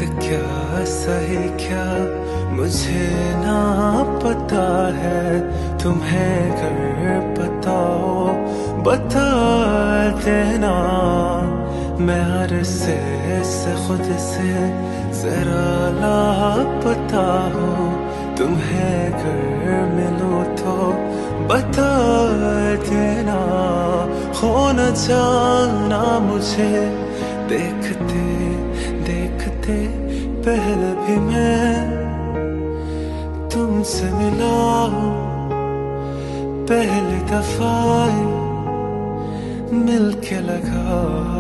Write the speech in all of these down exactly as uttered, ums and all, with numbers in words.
क्या सही क्या मुझे ना पता है, तुम्हें अगर पता हो बता देना। मैं अरसे से खुद से जरा लापता हूँ, तुम्हें अगर मिलूं तो बता देना। हो न जाना मुझे देखते देखते पहले भी मैं तुमसे मिला हूँ, पहली दफा मिलके लगा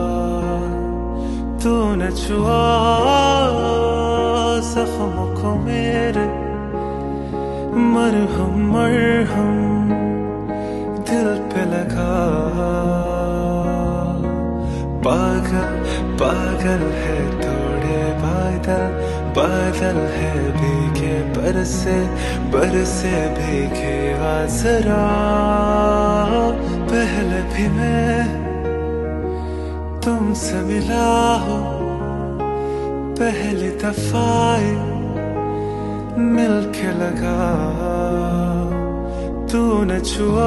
तूने छुआ जख्मों को मेरे, मरहम मरहम दिल पे लगा। पागल पागल है थोड़े बादल, बादल है भीगे बरसे बरसे भीगे आजरा। पहले भी मैं तुमसे मिला हूँ, पहली दफा मिलके लगा तूने छुआ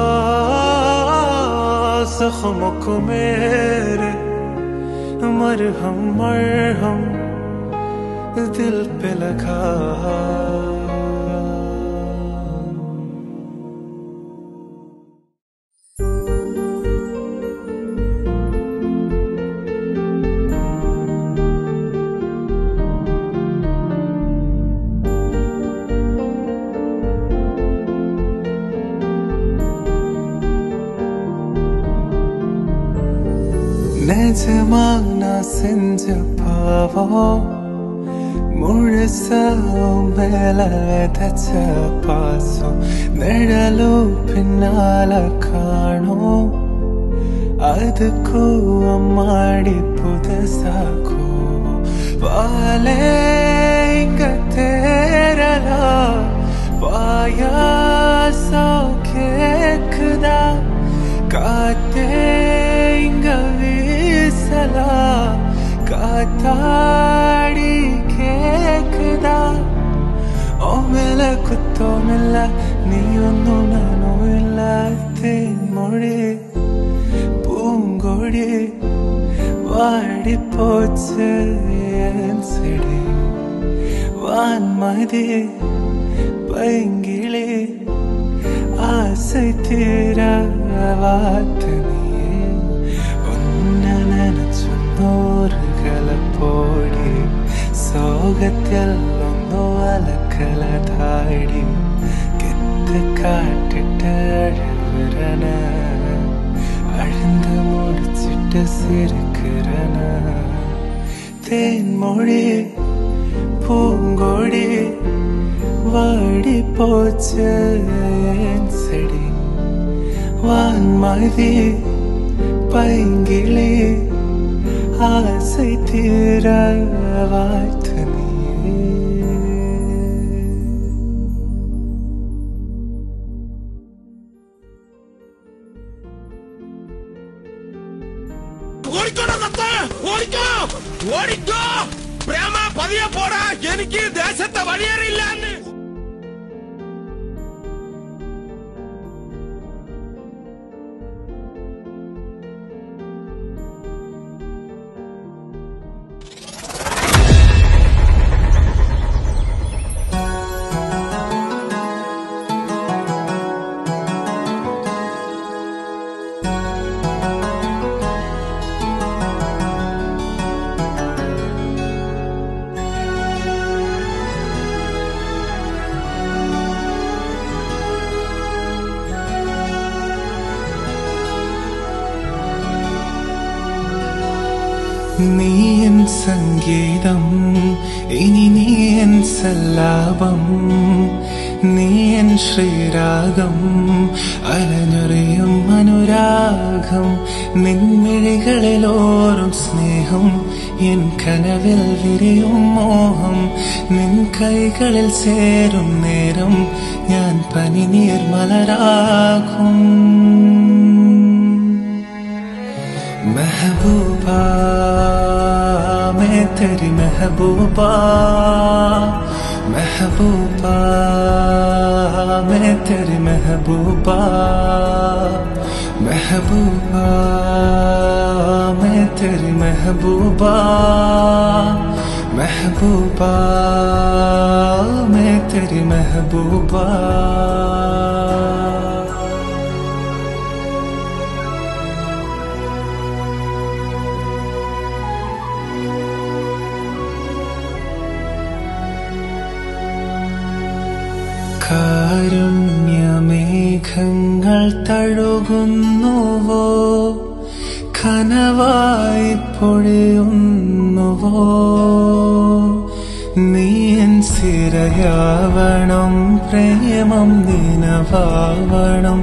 जख्मों को मेरे, मरहम मरहम दिल पे लगा। നിജമാന സെഞ്ചപാവോ മുഴസോ മേലതച്ച പാസോ നിഴലു പിന്നാല കാണോ ಅದಕ್ಕೂ ಮಾಡಿ ಪುದಸಾಕೋ ವಾಲೆ ಹಿಂಗ ತೇರಲ ಪಾಯಾಸೋ ಕೇಕದ ಕಾತೆ ಹಿಂಗ ವೀಸಲ ಕಾತಾಡಿ ಕೇಕದ ಒಮ್ಮೆಲ ಕುತ್ತೊಮ್ಮೆಲ್ಲ ನೀಯೊಂದು ನಾನು ಇಲ್ಲ ತೇನ್ಮೊഴി പൂങ്കൊടി വാടിപ്പോച്ച് ചെടി വാൻമതി പൈങ്കിളി ആസை തീര വാത്ത് നീ ഒന്നു നനച്ചൊന്നോറുകളപ്പോടി സോകത്തിൽ ഒന്നു അലക്കലതാടി കെത്ത് കാട്ടിട്ട് അഴുവരന அழுந்து முடிச்சிட்டு சிரிக்கிறன தேன்மொழி பூங்கொடி வாடி போச்சு செடி வான்மதி பைங்கிளி ஆசை தீர வாழ்த்து நீ. ഓടിക്കോ പ്രേമ പതിയെ പോടാ, എനിക്ക് ദേശത്തെ വഴിയേറിയില്ലാന്ന്. നീ എൻ സംഗീതം, ഇനി നീ എൻ സല്ലാപം, നീ എൻ ശ്രീരാഗം, അലഞ്ഞൊറിയും അനുരാഗം, നിൻമിഴികളിലോറും സ്നേഹം, എൻ കനവിൽ വിരിയും മോഹം, നിൻ കൈകളിൽ ചേരും നേരം ഞാൻ പനിനീർ മലരാകും. महबूबा मैं तेरी महबूबा, महबूबा मैं तेरी महबूबा, महबूबा मैं तेरी महबूबा, महबूबा मैं तेरी महबूबा। കാരുണ്യമേഘങ്ങൾ തഴുകുന്നുവോ, കനവായി പൊഴിയുന്നുവോ, നീ എൻ സിരയാവണം, പ്രേമം നിനവാവണം,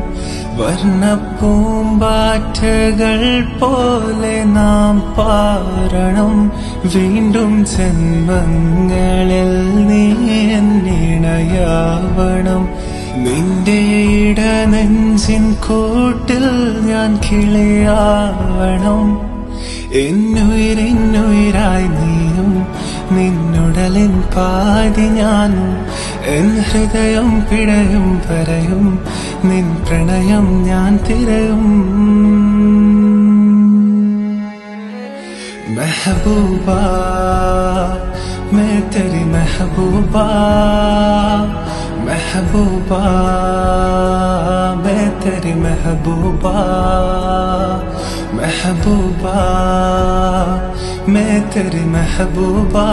വർണ്ണപ്പൂമ്പാറ്റകൾ പോലെ നാം പാരണം, വീണ്ടും ജന്മങ്ങളിൽ നീ എന്നിണയാവണം, നിന്റെ ഇടനെഞ്ചിൻ കൂട്ടിൽ ഞാൻ കിളിയാവണം, എന്നുയിരെന്നുയിരായി നീയും നിന്നുടലിൻ പാതി ഞാനും, എൻ ഹൃദയം പിടയും വരയും നിൻ പ്രണയം ഞാൻ തിരയും। महबूबा मैं तेरी महबूबा, महबूबा मैं तेरी महबूबा, महबूबा मैं तेरी महबूबा,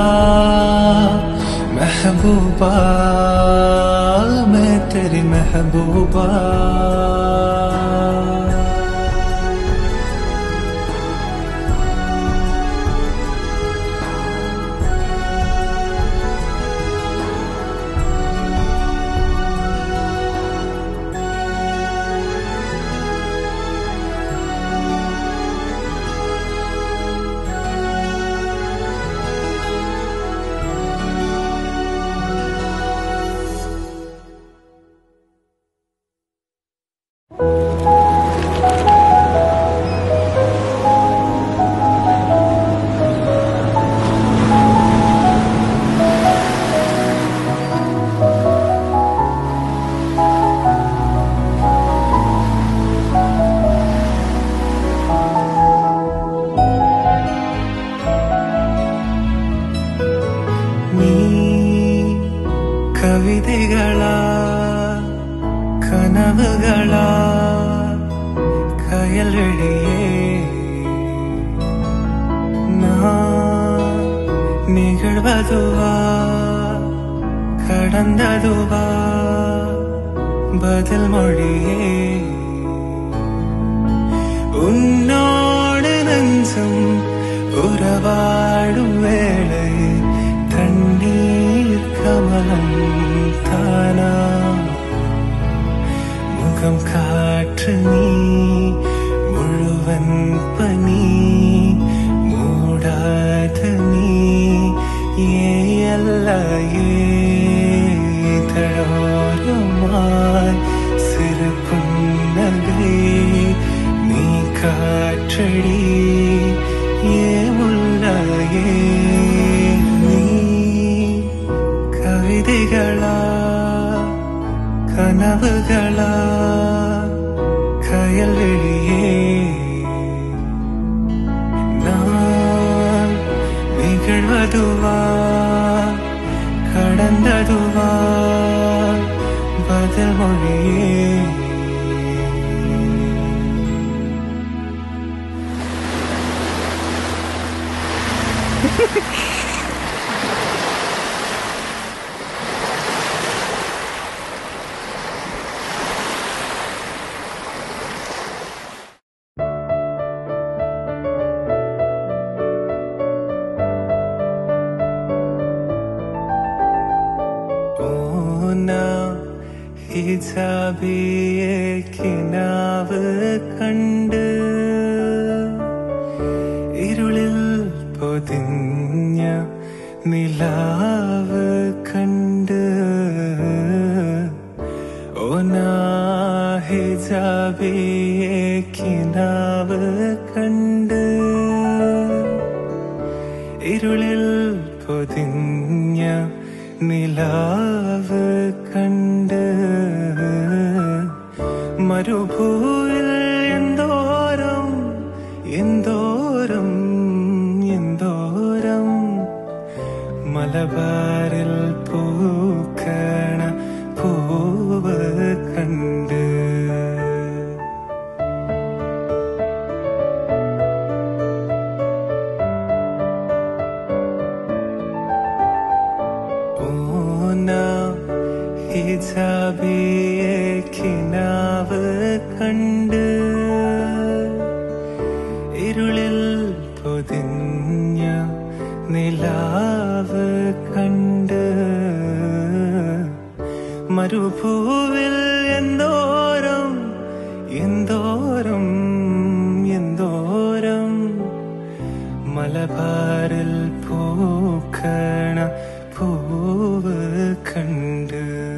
महबूबा मैं तेरी महबूबा। കവിതകളാ കനവുകളാ കയൽവഴിയേ நான் நிகழ்வதுவா கடந்ததுவா பதில் மொழியே உன்னோடு நெஞ்சம் உறவாடும் வேளை தண்ணீர் கமலம் தானா முகம் காற்று நீ முழுவன் பனி மூடாத நீ ஏயல்ல ஏதழோரமாய் சிறு புன்னகை நீ காற்றடி ஏமுல்லையே நீ கவிதைகளா கனவுகளா கயல்வெளியே நான் நிகழ்வதுவா கடந்ததுவா பதில் மொழியே ഹിജാബിയെ കിനാവ് കണ്ട് ഇരുളിൽ പൊതിഞ്ഞ നിലാവ് കണ്ട് ഓനാ ഹിജാബിയെ കിനാവ് കണ്ട് പൊതിഞ്ഞ നിലാവ് കണ്ട് മരുഭൂവിൽ എന്തോരം എന്തോരം എന്തോരം മലബാറിൽ പൂക്കണ പൂവ് കണ്ട് ഹിജാബിയെ കിനാവ് കണ്ട് ഇരുളിൽ പൊതിഞ്ഞ നിലാവ് കണ്ട് മരുഭൂവിൽ എന്തോരം എന്തോരം എന്തോരം മലബാറിൽ പൂക്കണ പൂവ് കണ്ട്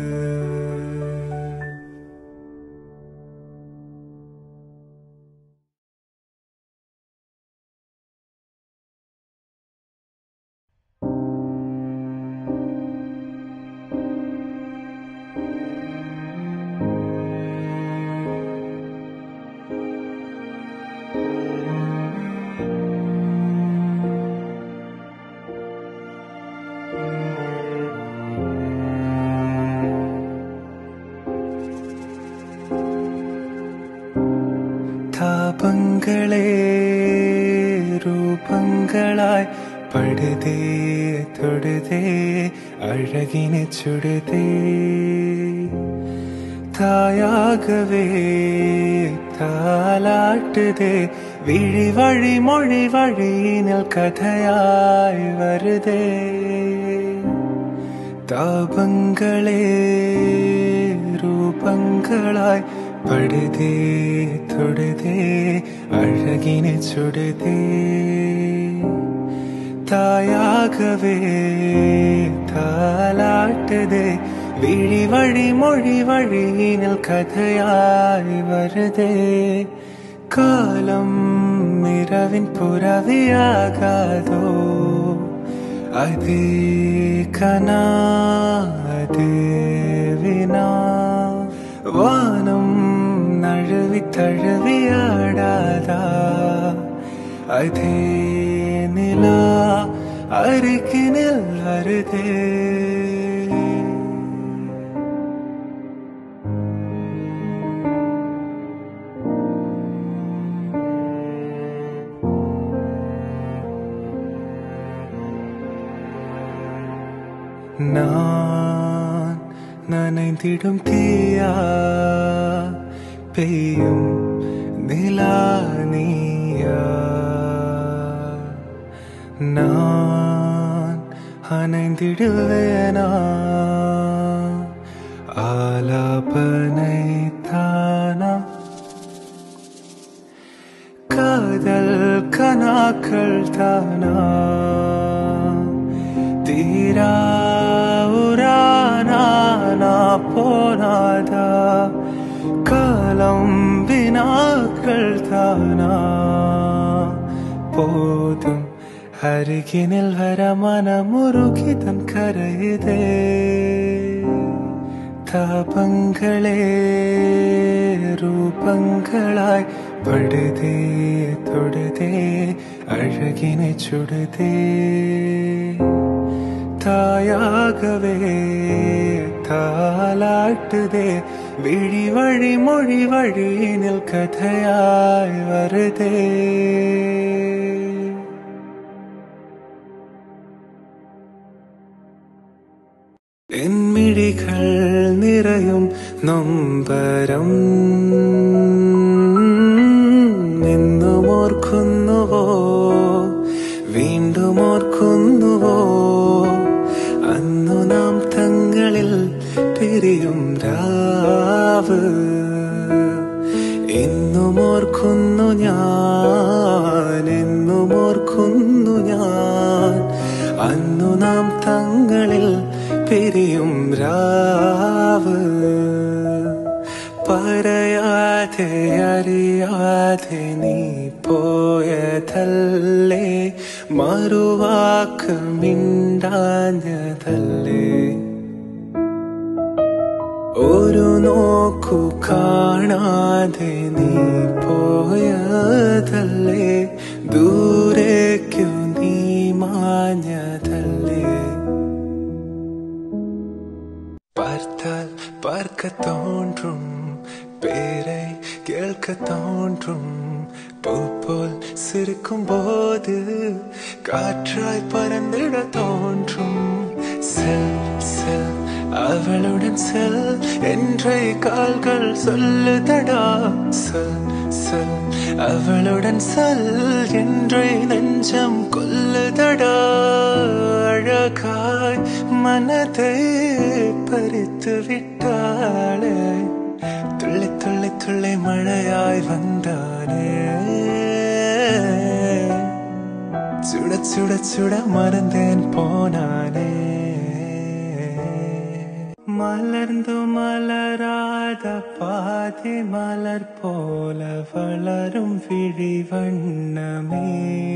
താപങ്ങളെ രൂപങ്ങളായി പടുതേ തൊടുതേ അഴകിനെ ചുടുതേ തായാകവേ താലാട്ടുതേ വിഴി വഴി മൊഴി വഴിയിനിൽ കഥയായി വരുതേ താപങ്ങളെ രൂപങ്ങളായി പടുതേ തൊടുതേ അഴകിനെ ചുടുതേ തായാകവേ താലാട്ടുതേ വിഴി വഴി മൊഴി വഴിയിനിൽ കഥയായി വരുതേ കാലം നിറവിൻ പുറവിയാകാതോ അതേ കനാ അതേ വിനാ വാനം നഴുവി തഴുവിയാടാതാ അതേ നില അരികിനിൽ വരുതേ நான் நனைந்திடும் தீயா பெய்யும் நிலா நீயா நான் அணைந்திடுவேனா ஆலாபனை தானா காதல் கனாக்கள் தானா தீரா உரானா போனாதா காலம் வினாக்கள் தானா போதும் അരികിനിൽ വര മനമുരുകി തൻ കരയുതേ താപങ്ങളെ രൂപങ്ങളായി പടുതേ തൊടുതേ അഴകിനെ ചുടുതേ തായാകവേ താലാട്ടുതേ വിഴി വഴി മൊഴി വഴിയിനിൽ കഥയായി വരുതേ എന്മിഴികൾ നിറയും നൊമ്പരം എന്നും ഓർക്കുന്നുവോ വീണ്ടും ഓർക്കുന്നുവോ അന്നു നാം തങ്ങളിൽ പിരിയും രാവ് എന്നും ഓർക്കുന്നു ഞാൻ എന്നും ഓർക്കുന്നു ഞാൻ അന്നു നാം തങ്ങളിൽ പിരിയും രാവ് പറയാതെ അറിയാതെ നീ പോയതല്ലേ മറുവാക്ക് മിണ്ടാഞ്ഞതല്ലേ ഒരു നോക്കു കാണാതെ നീ പോയതല്ലേ ദൂരേക്കു നീ മാഞ്ഞതല്ലേ பார்த்தால் பார்க்க தோன்றும் பேரை கேட்க தோன்றும் பூ போல் சிரிக்கும் போது காற்றாய் பறந்திட தோன்றும் செல் செல் அவளுடன் செல் என்றே கால்கள் சொல்லுதடா செல் செல் அவளுடன் செல் என்றே நெஞ்சம் கொல்லுதடா அழகாய் மனதை பறித்து விட்டாளே துள்ளி துள்ளி துள்ளி மழையாய் வந்தானே சுட சுட சுட மறந்தேன் போனானே மலர்ந்து மலராத பாதி மலர் போல வளரும் விழி வண்ணமே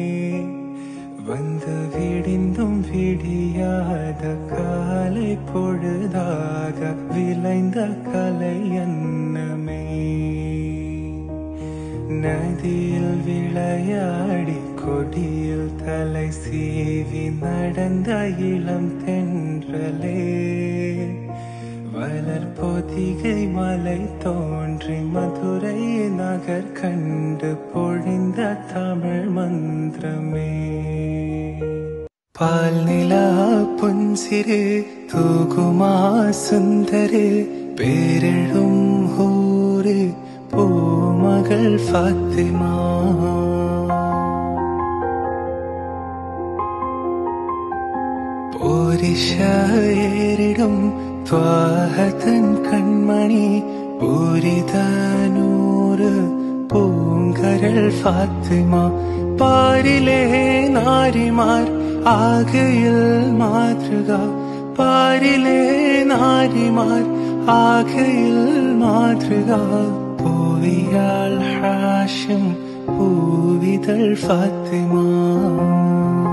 வந்து விடிந்தும் விடியாத காலை பொழுதாக விளைந்த கலை அன்னமே நதியில் விளையாடி கொடியில் தலை சீவி நடந்த இளம் தென்றலே வளர் பொதிகை மலை தோன்றி மதுரை நகர் கண்டு பொழிந்த தமிழ் மந்திரமே பால் நிலா புன்சிறு தூகுமா சுந்தரே பேரெழும் ஊரு பூமகள் ஃபாத்திமா போரிஷ ஏறிடும் துவாஹதன் கண்மணி பூரிதனூறு பூங்கரல் ஃபாத்திமா பாரிலே நாரிமார் ஆகையில் மாத்ருகா பாரிலே நாரிமார் ஆகையில் மாத்ருகா பூவியால் ஹாஷிம் பூவிதழ் ஃபாத்திமா